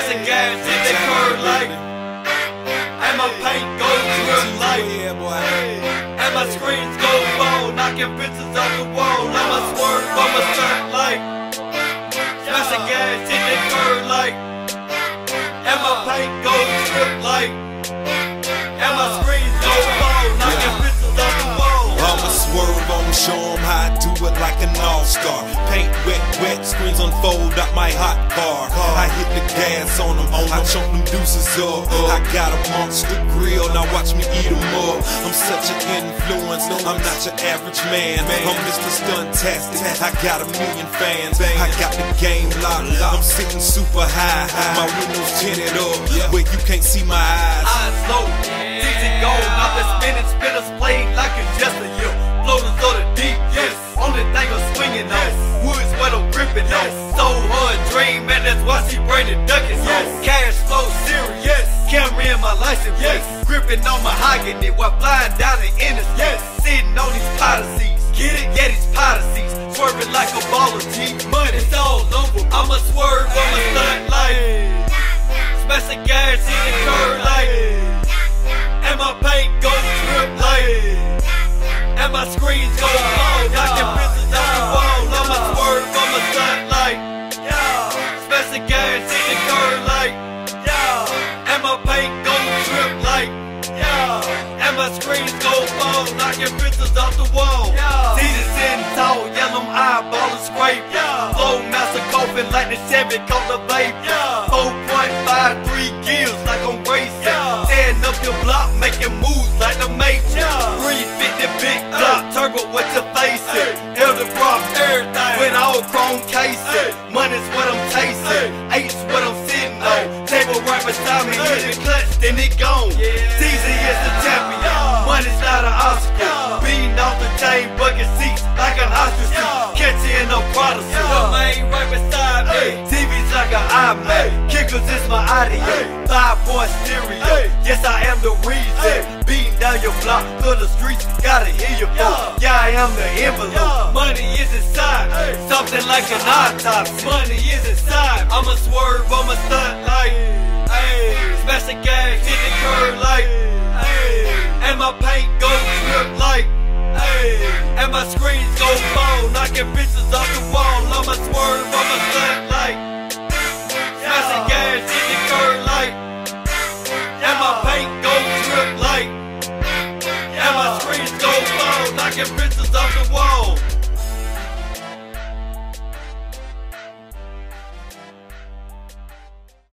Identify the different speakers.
Speaker 1: Smashing gas in the curb like, and my paint go drip like, and my screens go bold, knocking bitches off the wall. And my swerve on my stunt like, smashing gas in the curb like, and my paint go drip like, and my screens go bold, knocking bitches off the wall.
Speaker 2: I'ma swerve, I'ma show 'em how I do it like an all-star. Paint wet, wet, screens unfold out my hot car. I hit the gas on them, I choke them deuces up. I got a monster grill, now watch me eat 'em up. I'm such an influence, I'm not your average man. I'm Mr. Stuntastic, I got 1,000,000 fans. I got the game locked, I'm sitting super high. My windows tinted up, where you can't see my eyes.
Speaker 1: Eyes low, easy go, I've been spinning spinners played like it's just a year. Floaters on the deep, yes. Only thing I'm swinging on, wood's what I'm gripping on. So hard dream, man, that's why she bringing duckets on. Cash flow serious, camera in my license plate. Gripping on mahogany while flying down the interstate. Sitting on these powder seats, get it? Yeah, these powder seats. Swerving like a ball of G, money's all over. I'ma swerve on my stunt like, smashing gas in the curb like, and my paint go drip like, and my screens go bold, knocking bitches off the wall. I'ma swerve on my stunt like, smashing gas in the curb like, and my paint go drip like, and my screens go bold, knocking bitches off the wall. Teeth sitting tall, yellow eyeball and scrape. Flow master coughing like the Chevy caught the vape. 4.53 gears like I'm racing. Tearing up your block, making moves like the Matrix. 350 big block, turbo what you facing. Elder rock, everything with all chrome casing. Money's what I'm tasting, eight's what I'm sitting on. Table right beside me, hit the clutch, then it gone. Teasy is the champion, money's not an obstacle. Beating off the chain, bucket seats like an ostrich. Catch you in a Prada suit. The main right beside me, TV's like an iMac. Kickers is my audio, 5-point stereo. Yes, I am the reason. Beating down your block through the streets, gotta hear your voice. Yeah, I am the envelope. Money is inside, something like an autopsy. Money is inside. I'ma swerve, I'ma stunt like, smash the gas, hit the curb like, and my paint go drip like, and my screens go bold, knocking bitches off the wall. I'ma swerve.